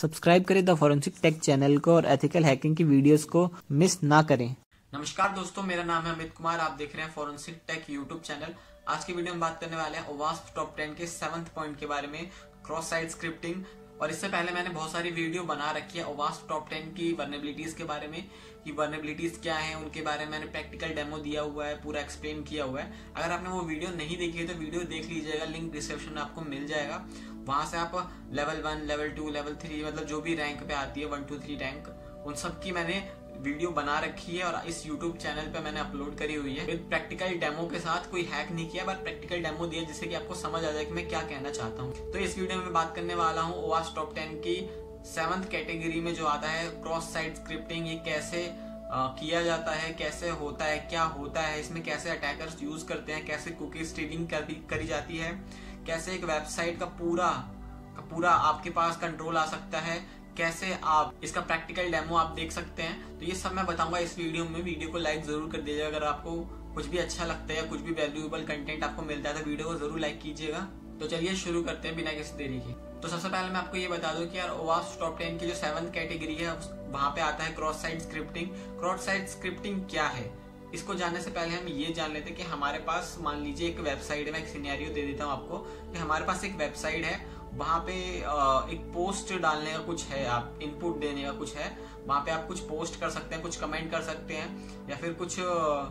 Subscribe करें the forensic take channel को और एथिकल हैकिंग की वीडियोस को मिस ना करें। नमस्कार दोस्तों, मेरा नाम है अमित कुमार। आप देख रहे हैं फॉरेंसिक टेक यूट्यूब चैनल। आज की वीडियो में बात करने वाले हैं ओवास्प टॉप 10 के 7th पॉइंट के बारे में, क्रॉस साइट स्क्रिप्टिंग। और इससे पहले मैंने बहुत सारी वीडियो बना रखी है ओवास्प टॉप 10 की वल्नरेबिलिटीज के बारे में, कि वल्नरेबिलिटीज क्या है, उनके बारे में मैंने प्रैक्टिकल डेमो दिया हुआ है, पूरा एक्सप्लेन किया हुआ है। अगर आपने वो वीडियो नहीं देखी है तो वीडियो देख लीजिएगा, लिंक डिस्क्रिप्शन में आपको मिल जाएगा। वहां से आप लेवल 1, लेवल 2, लेवल 3 मतलब जो भी रैंक पे आती है 1, 2, 3 रैंक, उन सब की मैंने वीडियो बना रखी है और इस YouTube चैनल पे मैंने अपलोड करी हुई है विद प्रैक्टिकल डेमो के साथ। कोई हैक नहीं किया, बट प्रैक्टिकल डेमो दिया जिससे कि आपको समझ आ जाए कि मैं क्या कहना चाहता हूँ। तो इस वीडियो में मैं बात करने वाला हूँ ओवास्प टॉप 10 की 7th कैटेगरी में जो आता है क्रॉस साइट स्क्रिप्टिंग। ये कैसे किया जाता है, कैसे होता है, क्या होता है इसमें, कैसे अटैकर्स यूज करते हैं, कैसे कुकी स्टीलिंग करी जाती है, कैसे एक वेबसाइट का पूरा आपके पास कंट्रोल आ सकता है, कैसे आप इसका प्रैक्टिकल डेमो आप देख सकते हैं। तो ये सब मैं बताऊंगा इस वीडियो में। वीडियो को लाइक जरूर कर दीजिएगा। अगर आपको कुछ भी अच्छा लगता है या कुछ भी वैल्यूएबल कंटेंट आपको मिलता है तो वीडियो को जरूर लाइक कीजिएगा। तो चलिए शुरू करते हैं बिना किसी देरी के। तो सबसे पहले मैं आपको ये बता दूं कि यार ओवास्प टॉप 10 की जो 7th कैटेगरी है वहां पे आता है cross site scripting. Cross site scripting क्या है, इसको जानने से पहले हम ये जान लेते हैं कि हमारे पास मान लीजिए एक वेबसाइट है। मैं एक सिनेरियो दे देता हूँ आपको कि हमारे पास एक वेबसाइट है, वहां पे एक पोस्ट डालने का कुछ है, आप इनपुट देने का कुछ है। वहां पे आप कुछ पोस्ट कर सकते हैं, कुछ कमेंट कर सकते हैं, या फिर कुछ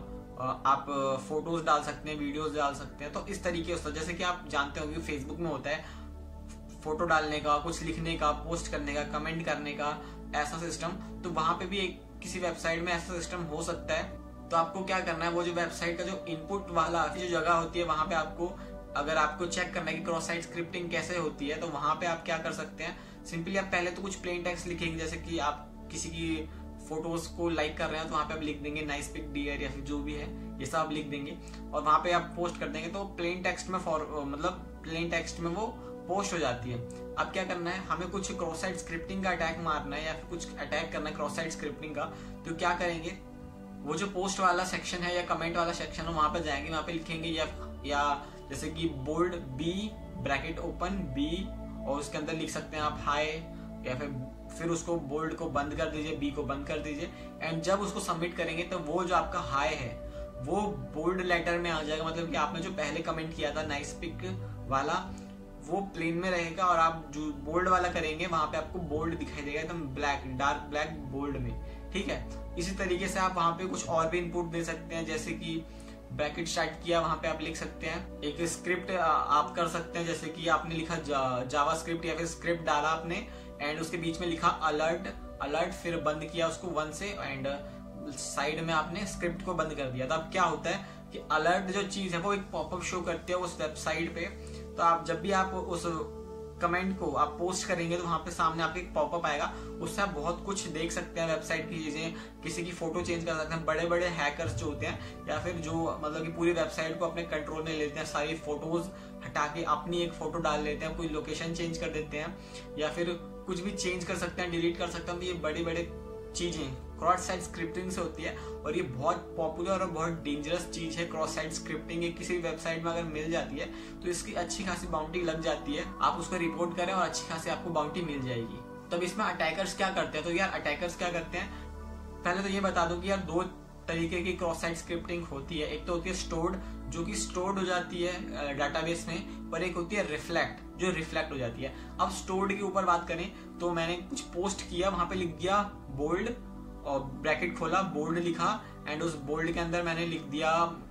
आप फोटोज डाल सकते हैं, वीडियोस डाल सकते हैं। तो इस तरीके से जैसे कि आप जानते होंगे फेसबुक में होता है फोटो डालने का, कुछ लिखने का, पोस्ट करने का, कमेंट करने का, ऐसा सिस्टम। तो वहां पे भी एक किसी वेबसाइट में ऐसा सिस्टम हो सकता है। तो आपको क्या करना है, वो जो वेबसाइट का जो इनपुट वाला जो जगह होती है वहां पे आपको, अगर आपको चेक करना है कि क्रॉस साइट स्क्रिप्टिंग कैसे होती है, तो वहां पे आप क्या कर सकते हैं। सिंपली आप पहले तो कुछ प्लेन टेक्स्ट लिखेंगे, जैसे कि आप किसी की फोटोज को लाइक कर रहे हैं तो वहां पे आप लिख देंगे नाइस पिक डियर या फिर जो भी है, ये सब आप लिख देंगे और वहां पे आप पोस्ट कर देंगे। तो प्लेन टेक्स्ट में प्लेन टेक्स्ट में वो पोस्ट हो जाती है। अब क्या करना है, हमें कुछ क्रॉस साइट स्क्रिप्टिंग का अटैक मारना है या फिर कुछ अटैक करना है क्रॉस साइट स्क्रिप्टिंग का। तो क्या करेंगे, वो जो पोस्ट वाला सेक्शन है या कमेंट वाला सेक्शन है वहां पे जाएंगे, वहां पे लिखेंगे या जैसे कि bold B bracket open B, और उसके अंदर लिख सकते हैं आप हाय, या फिर उसको बोल्ड को बंद कर दीजिए, बी को बंद कर दीजिए। एंड जब उसको सबमिट करेंगे तो वो जो आपका हाय है वो बोल्ड लेटर में आ जाएगा। मतलब कि आपने जो पहले कमेंट किया था नाइस पिक वाला, वो प्लेन में रहेगा, और आप जो बोल्ड वाला करेंगे वहां पे आपको बोल्ड दिखाई देगा एकदम ब्लैक, डार्क ब्लैक बोल्ड में। ठीक है, इसी तरीके से आप वहां पे कुछ और भी इनपुट दे सकते हैं, जैसे कि ब्रैकेट स्टार्ट किया, वहां पे आप लिख सकते हैं एक स्क्रिप्ट आप कर सकते हैं, जैसे कि आपने लिखा जावा स्क्रिप्ट या फिर स्क्रिप्ट डाला आपने, एंड उसके बीच में लिखा अलर्ट, फिर बंद किया उसको 1 से, एंड साइड में आपने स्क्रिप्ट को बंद कर दिया। तो अब क्या होता है कि अलर्ट जो चीज है वो एक पॉपअप शो करती है उस वेबसाइट पे। तो आप जब भी आप उस कमेंट को आप पोस्ट करेंगे तो वहां पे सामने आपके एक पॉपअप आएगा, उससे आप बहुत कुछ देख सकते हैं वेबसाइट की चीजें, किसी की फोटो चेंज कर सकते हैं। बड़े बड़े हैकर्स जो होते हैं या फिर जो मतलब कि पूरी वेबसाइट को अपने कंट्रोल में लेते हैं, सारी फोटोज हटा के अपनी एक फोटो डाल लेते हैं, कोई लोकेशन चेंज कर देते हैं, या फिर कुछ भी चेंज कर सकते हैं, डिलीट कर सकते हैं। तो ये बड़ी बड़ी चीजें क्रॉस साइट स्क्रिप्टिंग से होती है, और ये बहुत पॉपुलर और बहुत डेंजरस चीज है क्रॉस साइट स्क्रिप्टिंग। ये किसी वेबसाइट में अगर मिल जाती है तो इसकी अच्छी खासी बाउंटी लग जाती है। आप उसको रिपोर्ट करें और अच्छी खासी आपको बाउंटी मिल जाएगी। तब इसमें अटैकर्स क्या करते हैं, तो यार अटैकर्स क्या करते हैं, पहले तो ये बता दूं कि यार 2 तरीके की क्रॉस साइट स्क्रिप्टिंग होती है। एक तो होती है स्टोर्ड, जो कि स्टोर्ड हो जाती है डाटाबेस में, और एक होती है रिफ्लेक्ट, जो रिफ्लेक्ट हो जाती है। अब स्टोर्ड के ऊपर बात करें तो मैंने कुछ पोस्ट किया, वहां पे लिख दिया बोल्ड और ब्रैकेट खोला, बोल्ड लिखा, एंड उस बोल्ड के अंदर मैंने लिख दिया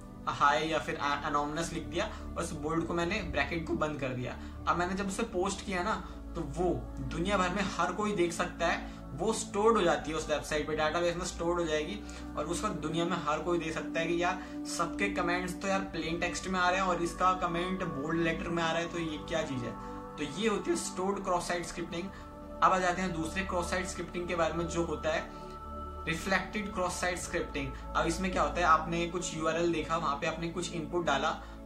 हाई या फिर अनोनिमस लिख दिया, और उस बोल्ड को मैंने ब्रैकेट को बंद कर दिया। अब मैंने जब उसे पोस्ट किया ना, तो वो दुनिया भर में हर कोई देख सकता है, वो स्टोर्ड हो जाती है उस वेबसाइट पे, डाटाबेस में स्टोर्ड हो जाएगी, और उसको दुनिया में हर कोई देख सकता है कि यार सबके कमेंट्स तो यार प्लेन टेक्स्ट में आ रहे हैं और इसका कमेंट बोल्ड लेटर में आ रहा है, तो ये क्या चीज है। तो ये होती है स्टोर्ड क्रॉस साइट स्क्रिप्टिंग। अब आ जाते हैं दूसरे क्रॉस साइट स्क्रिप्टिंग के बारे में, जो होता है रिफ्लेक्टेड क्रॉस साइट स्क्रिप्टिंग। अब इसमें क्या होता है, आपने कुछ यूआरएल देखा, वहां पे आपने कुछ इनपुट डाला,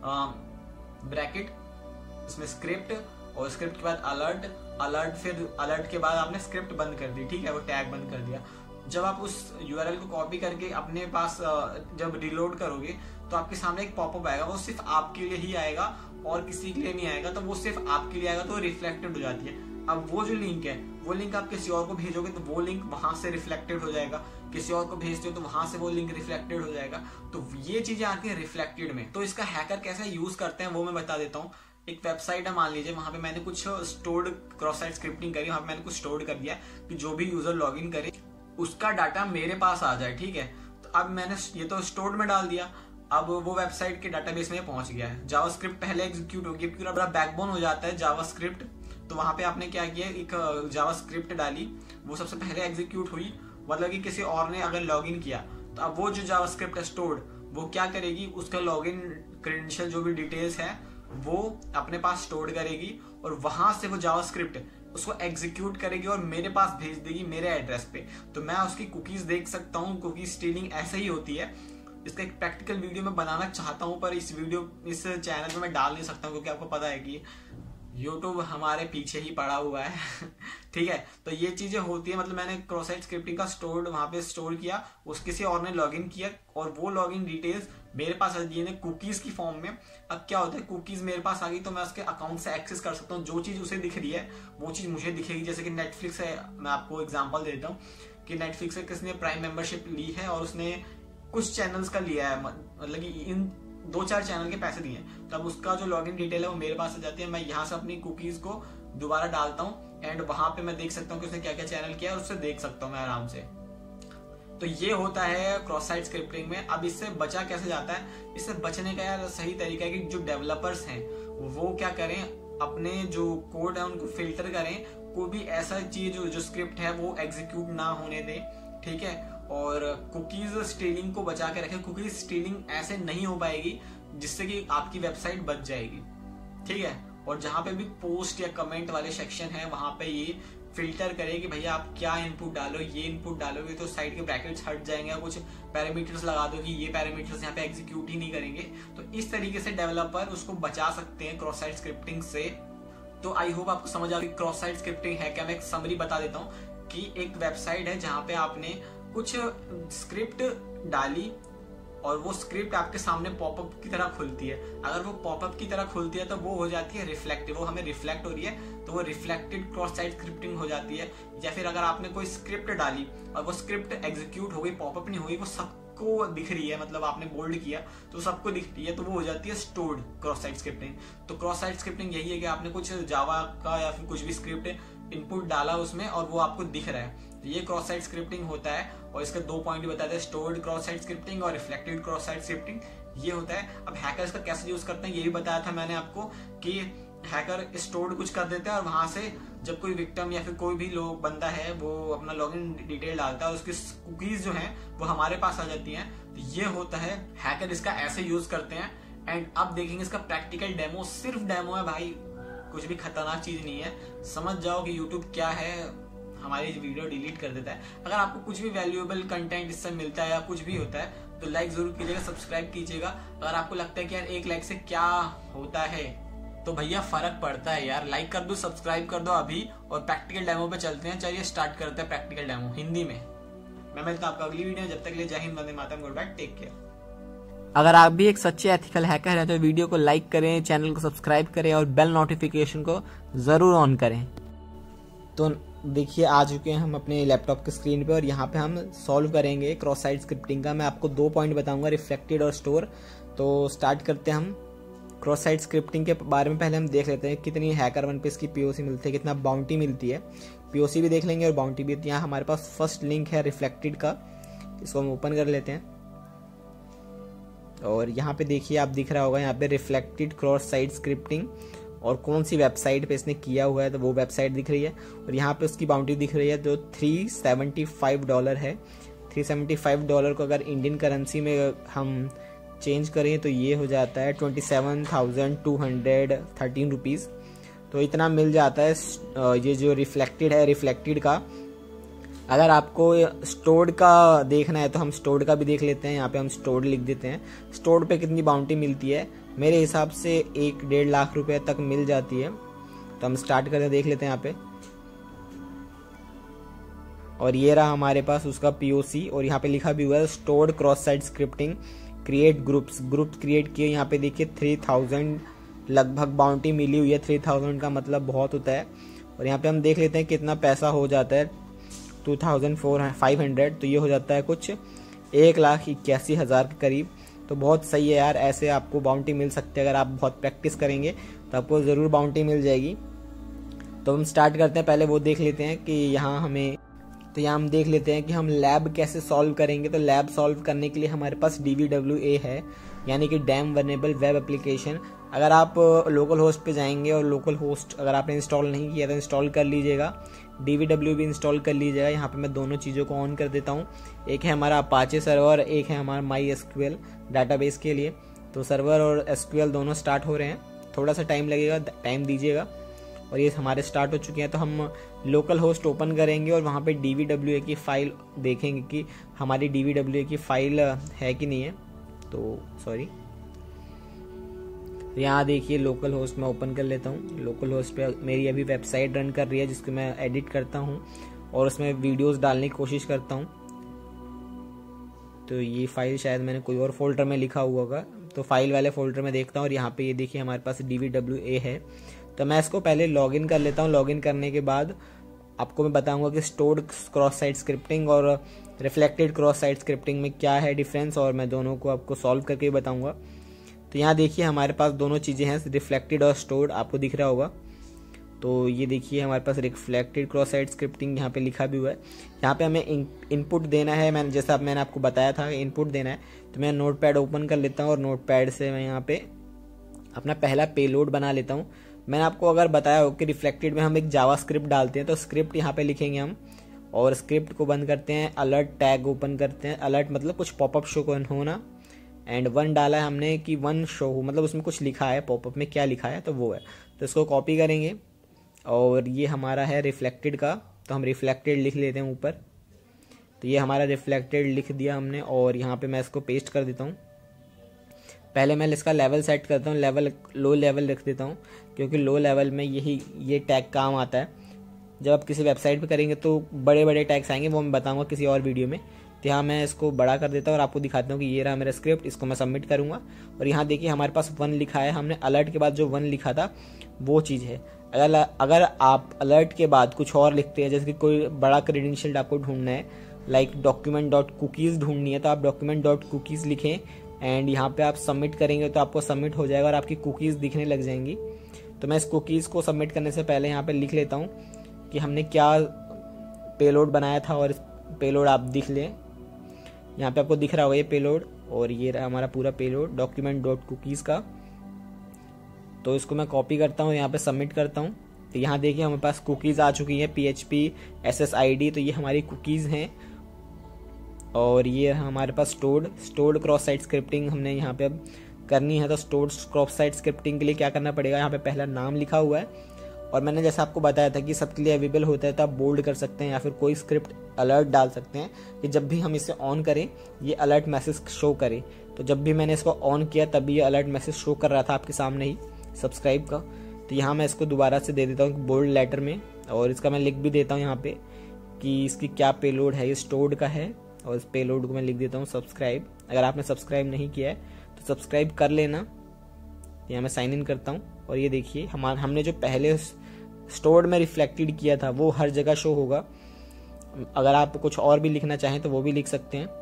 ब्रैकेट, इसमें स्क्रिप्ट, और स्क्रिप्ट के बाद अलर्ट, फिर अलर्ट के बाद आपने स्क्रिप्ट बंद कर दी, ठीक है, वो टैग बंद कर दिया। जब आप उस यूआरएल को कॉपी करके अपने पास जब रिलोड करोगे तो आपके सामने एक पॉपअप आएगा, वो सिर्फ आपके लिए ही आएगा और किसी के लिए नहीं आएगा, तो वो सिर्फ आपके लिए आएगा, तो रिफ्लेक्टेड हो जाती है। अब वो जो लिंक है वो लिंक आप किसी और को भेजोगे तो वो लिंक वहां से रिफ्लेक्टेड हो जाएगा, किसी और को भेजते हो तो वहां से वो लिंक रिफ्लेक्टेड हो जाएगा। तो ये चीजें आती है रिफ्लेक्टेड में। तो इसका हैकर कैसे यूज करते हैं वो मैं बता देता हूँ। एक वेबसाइट है, मान लीजिए, वहां पे मैंने कुछ स्टोर्ड क्रॉस साइट स्क्रिप्टिंग करी, वहां पे मैंने कुछ स्टोर्ड कर दिया कि जो भी यूजर लॉग इन करे उसका डाटा मेरे पास आ जाए, ठीक है। तो अब मैंने ये तो स्टोर्ड में डाल दिया, अब वो वेबसाइट के डाटाबेस में पहुंच गया है। जावास्क्रिप्ट पहले एग्जीक्यूट होगी, पूरा बड़ा बैकबोन हो जाता है जावास्क्रिप्ट। तो वहां पे आपने क्या किया, एक जावास्क्रिप्ट डाली, वो सबसे पहले एग्जीक्यूट हुई, मतलब कि किसी और ने अगर लॉग इन किया तो अब वो जो जावास्क्रिप्ट है स्टोर्ड, वो क्या करेगी, उसका लॉग इन क्रेडेंशियल जो भी डिटेल्स है वो अपने पास स्टोर करेगी और वहां से वो जावास्क्रिप्ट उसको एग्जीक्यूट करेगी और मेरे पास भेज देगी मेरे एड्रेस पे। तो मैं उसकी कुकीज देख सकता हूँ। कुकीज स्टीलिंग ऐसे ही होती है। इसका एक प्रैक्टिकल वीडियो मैं बनाना चाहता हूँ, पर इस चैनल पे मैं डाल नहीं सकता हूँ क्योंकि आपको पता है कि YouTube हमारे पीछे ही पड़ा हुआ है ठीक है। तो ये चीजें होती है, मतलब मैंने क्रॉस साइट स्क्रिप्टिंग का स्टोर वहां पे स्टोर किया, उस किसी और ने लॉगिन किया और वो लॉगिन डिटेल्स मेरे पास आ गई कुकीज की फॉर्म में। अब क्या होता है, कुकीज मेरे पास आ गई तो मैं उसके अकाउंट से एक्सेस कर सकता हूँ। जो चीज उसे दिख रही है वो चीज मुझे दिखेगी। जैसे कि नेटफ्लिक्स है, मैं आपको एग्जाम्पल देता हूँ कि नेटफ्लिक्स से किसने प्राइम मेंबरशिप ली है और उसने कुछ चैनल्स का लिया है, मतलब कि इन 2-4 चैनल के पैसे दिए, तब उसका जो लॉगिन डिटेल है वो मेरे पास आ जाती है। मैं यहाँ से अपनी कुकीज को दोबारा डालता हूँ एंड वहां पे मैं देख सकता हूँ कि उसने क्या क्या चैनल किया है और उससे देख सकता हूँ मैं आराम से। तो ये होता है क्रॉस साइट स्क्रिप्टिंग में। अब इससे बचा कैसे जाता है, इससे बचने का यार सही तरीका है कि जो डेवलपर्स हैं वो क्या करें, अपने जो कोड है उनको फिल्टर करें, कोई भी ऐसा चीज जो स्क्रिप्ट है वो एग्जीक्यूट ना होने दें, ठीक है। और कुकीज स्टीलिंग को बचा के रखें। कुकीज स्टीलिंग ऐसे नहीं हो पाएगी जिससे कि आपकी वेबसाइट बच जाएगी, ठीक है। और जहां पे भी पोस्ट या कमेंट वाले सेक्शन है वहां पे ये फिल्टर करे कि भैया आप क्या इनपुट डालो, ये इनपुट डालोगे तो साइड के ब्रैकेट्स हट जाएंगे, कुछ पैरामीटर्स लगा दो कि ये पैरामीटर्स यहाँ पे एग्जीक्यूट ही नहीं करेंगे। तो इस तरीके से डेवलपर उसको बचा सकते हैं क्रॉस साइट स्क्रिप्टिंग से। तो आई होप आपको समझ आ गई क्रॉस साइट स्क्रिप्टिंग है क्या। मैं एक समरी बता देता हूँ कि एक वेबसाइट है जहां पे आपने कुछ स्क्रिप्ट डाली और वो स्क्रिप्ट आपके सामने पॉपअप की तरह खुलती है। अगर वो पॉपअप की तरह खुलती है तो वो हो जाती है रिफ्लेक्टिव, वो हमें रिफ्लेक्ट हो रही है तो वो रिफ्लेक्टेड क्रॉस साइट स्क्रिप्टिंग हो जाती है। या फिर अगर आपने कोई स्क्रिप्ट डाली और वो स्क्रिप्ट एग्जीक्यूट हो गई, पॉपअप नहीं हुई, वो सबको दिख रही है, मतलब आपने बोल्ड किया तो सबको दिख रही है, तो वो हो जाती है स्टोर्ड क्रॉस साइट स्क्रिप्टिंग। तो क्रॉस साइट स्क्रिप्टिंग यही है कि आपने कुछ जावा का या फिर कुछ भी स्क्रिप्ट इनपुट डाला उसमें और वो आपको दिख रहा है, तो ये क्रॉस साइट स्क्रिप्टिंग होता है। और इसके 2 पॉइंट बताते हैं, स्टोर्ड क्रॉस साइट स्क्रिप्टिंग और रिफ्लेक्टेड क्रॉस साइट स्क्रिप्टिंग, ये होता है। अब हैकर्स का कैसे यूज करते हैं ये भी बताया था मैंने आपको कि हैकर स्टोर्ड कुछ कर देते हैं और वहां से जब कोई विक्टिम या फिर कोई भी लोग बंदा है वो अपना लॉगिन डिटेल डालता है, उसकी कुकीज जो है वो हमारे पास आ जाती हैं। तो ये होता है, हैकर इसका ऐसे यूज करते हैं। एंड अब देखेंगे इसका प्रैक्टिकल डेमो, सिर्फ डेमो है भाई, कुछ भी खतरनाक चीज नहीं है। समझ जाओ कि यूट्यूब क्या है, हमारी वीडियो डिलीट कर देता है। अगर आपको कुछ भी वैल्यूएबल कंटेंट इससे मिलता है या कुछ भी होता है तो लाइक जरूर कीजिएगा, सब्सक्राइब कीजिएगा। अगर आपको लगता है कि यार 1 लाइक से क्या होता है तो भैया फर्क पड़ता है यार, लाइक कर दो, सब्सक्राइब कर दो अभी। और प्रैक्टिकल डेमो पे चलते हैं, चलिए स्टार्ट करते हैं प्रैक्टिकल डेमो हिंदी में। मैं मिलता हूं आपको अगली वीडियो, जब तक के लिए जय हिंद, वंदे मातरम, गुड बाय, टेक केयर। अगर आप भी एक सच्चे एथिकल हैकर हैं तो वीडियो को लाइक करें, चैनल को सब्सक्राइब करें और बेल नोटिफिकेशन को जरूर ऑन करें। तो देखिए आ चुके हैं हम अपने लैपटॉप के स्क्रीन पे और यहाँ पे हम सॉल्व करेंगे क्रॉस साइट स्क्रिप्टिंग का। मैं आपको 2 पॉइंट बताऊंगा, रिफ्लेक्टेड और स्टोर। तो स्टार्ट करते हैं हम क्रॉस साइट स्क्रिप्टिंग के बारे में। पहले हम देख लेते हैं कितनी हैकर1 पे इसकी पीओसी मिलती है, कितना बाउंटी मिलती है। पीओसी भी देख लेंगे और बाउंटी भी। यहाँ हमारे पास फर्स्ट लिंक है रिफ्लेक्टेड का, इसको हम ओपन कर लेते हैं। और यहाँ पे देखिए आप दिख रहा होगा यहाँ पे रिफ्लेक्टेड क्रॉस साइट स्क्रिप्टिंग और कौन सी वेबसाइट पे इसने किया हुआ है, तो वो वेबसाइट दिख रही है। और यहाँ पे उसकी बाउंड्री दिख रही है जो $375 है। $375 को अगर इंडियन करेंसी में हम चेंज करें तो ये हो जाता है 27,213 रुपीज़। तो इतना मिल जाता है ये जो रिफ्लेक्टेड है, रिफ्लेक्टेड का। अगर आपको स्टोर्ड का देखना है तो हम स्टोर्ड का भी देख लेते हैं। यहाँ पे हम स्टोर्ड लिख देते हैं। स्टोर्ड पे कितनी बाउंटी मिलती है, मेरे हिसाब से 1-1.5 लाख रुपए तक मिल जाती है। तो हम स्टार्ट करके देख लेते हैं यहाँ पे। और ये रहा हमारे पास उसका पीओसी और यहाँ पे लिखा भी हुआ है stored cross site scripting, create groups create किए। यहाँ पे देखिए 3000 लगभग बाउंटी मिली हुई है। 3000 का मतलब बहुत होता है। और यहाँ पे हम देख लेते हैं कितना पैसा हो जाता है, 2500, तो ये हो जाता है कुछ 1,81,000 के करीब। तो बहुत सही है यार, ऐसे आपको बाउंटी मिल सकती है। अगर आप बहुत प्रैक्टिस करेंगे तो आपको ज़रूर बाउंटी मिल जाएगी। तो हम स्टार्ट करते हैं, पहले वो देख लेते हैं कि यहाँ हम देख लेते हैं कि हम लैब कैसे सॉल्व करेंगे। तो लैब सॉल्व करने के लिए हमारे पास DVWA है, यानी कि डैम वर्नेबल वेब एप्लीकेशन। अगर आप लोकल होस्ट पे जाएंगे और लोकल होस्ट अगर आपने इंस्टॉल नहीं किया तो इंस्टॉल कर लीजिएगा, DVW भी इंस्टॉल कर लीजिएगा। यहाँ पे मैं दोनों चीज़ों को ऑन कर देता हूँ। एक है हमारा अपाचे सर्वर, एक है हमारा MySQL डाटाबेस के लिए। तो सर्वर और SQL दोनों स्टार्ट हो रहे हैं, थोड़ा सा टाइम लगेगा, टाइम दीजिएगा। और ये हमारे स्टार्ट हो चुके हैं। तो हम लोकल होस्ट ओपन करेंगे और वहाँ पे DVWA की फ़ाइल देखेंगे कि हमारी DVWA की फ़ाइल है कि नहीं है। तो सॉरी, यहाँ देखिए लोकल होस्ट मैं ओपन कर लेता हूँ। लोकल होस्ट पे मेरी अभी वेबसाइट रन कर रही है जिसको मैं एडिट करता हूँ और उसमें वीडियोस डालने की कोशिश करता हूँ। तो ये फाइल शायद मैंने कोई और फोल्डर में लिखा हुआ होगा, तो फाइल वाले फोल्डर में देखता हूँ। और यहाँ पे ये देखिए हमारे पास DVWA है। तो मैं इसको पहले लॉगिन कर लेता हूँ। लॉगिन करने के बाद आपको मैं बताऊंगा कि स्टोर्ड क्रॉस साइट स्क्रिप्टिंग और रिफ्लेक्टेड क्रॉस साइट स्क्रिप्टिंग में क्या है डिफरेंस, और मैं दोनों को आपको सॉल्व करके बताऊंगा। तो यहाँ देखिए हमारे पास दोनों चीज़ें हैं, रिफ्लेक्टेड और स्टोर्ड, आपको दिख रहा होगा। तो ये देखिए हमारे पास रिफ्लेक्टेड क्रॉस साइट स्क्रिप्टिंग यहाँ पे लिखा भी हुआ है। यहाँ पे हमें इनपुट देना है, मैंने आपको बताया था इनपुट देना है। तो मैं नोटपैड ओपन कर लेता हूँ और नोटपैड से मैं यहाँ पे अपना पहला पेलोड बना लेता हूँ। मैंने आपको अगर बताया हो कि रिफ्लेक्टेड में हम एक जावा स्क्रिप्ट डालते हैं, तो स्क्रिप्ट यहाँ पे लिखेंगे हम और स्क्रिप्ट को बंद करते हैं। अलर्ट टैग ओपन करते हैं, अलर्ट मतलब कुछ पॉपअप शो होना, एंड 1 डाला है हमने कि 1 शो हो, मतलब उसमें कुछ लिखा है, पॉपअप में क्या लिखा है तो वो है। तो इसको कॉपी करेंगे और ये हमारा है रिफ्लेक्टेड का, तो हम रिफ्लेक्टेड लिख लेते हैं ऊपर। तो ये हमारा रिफ्लेक्टेड लिख दिया हमने और यहाँ पे मैं इसको पेस्ट कर देता हूँ। पहले मैं इसका लेवल सेट करता हूँ, लेवल लो लेवल रख देता हूँ, क्योंकि लो लेवल में ये टैग काम आता है। जब आप किसी वेबसाइट पे करेंगे तो बड़े बड़े टैग्स आएंगे, वो मैं बताऊंगा किसी और वीडियो में। तो यहाँ मैं इसको बड़ा कर देता हूँ और आपको दिखाता हूँ कि ये रहा मेरा स्क्रिप्ट, इसको मैं सबमिट करूँगा। और यहाँ देखिए हमारे पास 1 लिखा है, हमने अलर्ट के बाद जो 1 लिखा था वो चीज़ है। अगर आप अलर्ट के बाद कुछ और लिखते हैं, जैसे कि कोई बड़ा क्रेडेंशियल आपको ढूंढना है, लाइक document.cookies ढूंढनी है, तो आप document.cookies लिखें एंड यहाँ पे आप सबमिट करेंगे तो आपको सबमिट हो जाएगा और आपकी कुकीज़ दिखने लग जाएंगी। तो मैं इस कुकीज़ को सबमिट करने से पहले यहाँ पे लिख लेता हूँ कि हमने क्या पेलोड बनाया था, और पेलोड आप दिख लें, यहाँ पे आपको दिख रहा होगा ये पेलोड, और ये रहा हमारा पूरा पेलोड document.cookies का। तो इसको मैं कॉपी करता हूँ, यहाँ पे सबमिट करता हूँ। तो यहाँ देखिए हमारे पास कुकीज़ आ चुकी हैं, PHP SSID, तो ये हमारी कुकीज़ हैं। और ये हमारे पास स्टोर्ड क्रॉस साइट स्क्रिप्टिंग हमने यहाँ पे अब करनी है। तो स्टोर्ड क्रॉस साइट स्क्रिप्टिंग के लिए क्या करना पड़ेगा, यहाँ पे पहला नाम लिखा हुआ है, और मैंने जैसा आपको बताया था कि सबके लिए अवेलेबल होता है, तो आप बोल्ड कर सकते हैं या फिर कोई स्क्रिप्ट अलर्ट डाल सकते हैं कि जब भी हम इसे ऑन करें ये अलर्ट मैसेज शो करे। तो जब भी मैंने इसको ऑन किया तभी ये अलर्ट मैसेज शो कर रहा था आपके सामने ही सब्सक्राइब का। तो यहाँ मैं इसको दोबारा से दे देता हूँ बोल्ड लेटर में, और इसका मैं लिख भी देता हूँ यहाँ पे कि इसकी क्या पेलोड है, ये स्टोर्ड का है, और इस पेलोड को मैं लिख देता हूँ सब्सक्राइब। अगर आपने सब्सक्राइब नहीं किया है तो सब्सक्राइब कर लेना। यहाँ मैं साइन इन करता हूँ और ये देखिए हमने जो पहले स्टोर्ड में रिफ्लेक्टेड किया था वो हर जगह शो होगा। अगर आप कुछ और भी लिखना चाहें तो वो भी लिख सकते हैं,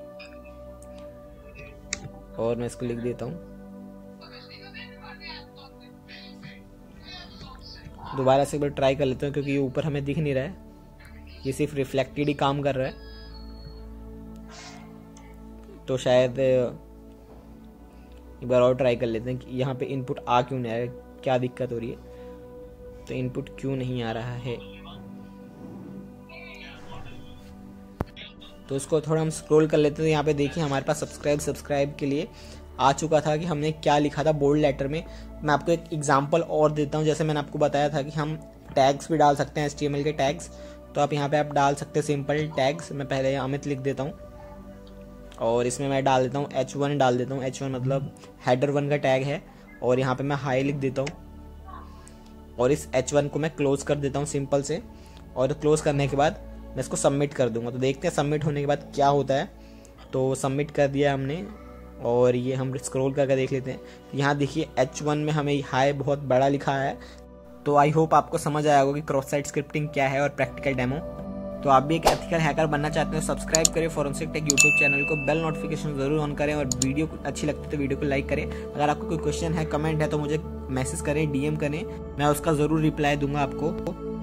और मैं इसको लिख देता हूँ। दोबारा से एक बार ट्राई कर लेता हूँ क्योंकि ये ऊपर हमें दिख नहीं रहा है, ये सिर्फ रिफ्लेक्टेड ही काम कर रहा है। तो शायद एक बार और ट्राई कर लेते हैं कि यहाँ पे इनपुट आ क्यों नहीं आ रहा है, क्या दिक्कत हो रही है। तो इनपुट क्यों नहीं आ रहा है, तो इसको थोड़ा हम स्क्रॉल कर लेते हैं। यहाँ पे देखिए हमारे पास सब्सक्राइब के लिए आ चुका था कि हमने क्या लिखा था बोल्ड लेटर में। मैं आपको एक एग्जांपल और देता हूँ। जैसे मैंने आपको बताया था कि हम टैग्स भी डाल सकते हैं, HTML के टैग्स। तो आप यहाँ पे आप डाल सकते हैं सिंपल टैग्स। मैं पहले अमित लिख देता हूँ और इसमें मैं डाल देता हूँ H1 डाल देता हूँ। H1 मतलब हेडर 1 का टैग है, और यहाँ पे मैं हाई लिख देता हूँ और इस H1 को मैं क्लोज कर देता हूँ सिंपल से। और क्लोज करने के बाद मैं इसको सबमिट कर दूंगा। तो देखते हैं सबमिट होने के बाद क्या होता है। तो सबमिट कर दिया हमने, और ये हम स्क्रॉल करके देख लेते हैं। यहाँ देखिए H1 में हमें हाई बहुत बड़ा लिखा है, तो आई होप आपको समझ आया होगा कि क्रॉस साइट स्क्रिप्टिंग क्या है और प्रैक्टिकल डेमो। तो आप भी एक एथिकल हैकर बनना चाहते हो, सब्सक्राइब करें फोरेंसिक टेक यूट्यूब चैनल को, बेल नोटिफिकेशन जरूर ऑन करें और वीडियो अच्छी लगती है तो वीडियो को लाइक करें। अगर आपको कोई क्वेश्चन है, कमेंट है तो मुझे मैसेज करें, DM करें, मैं उसका ज़रूर रिप्लाई दूंगा आपको।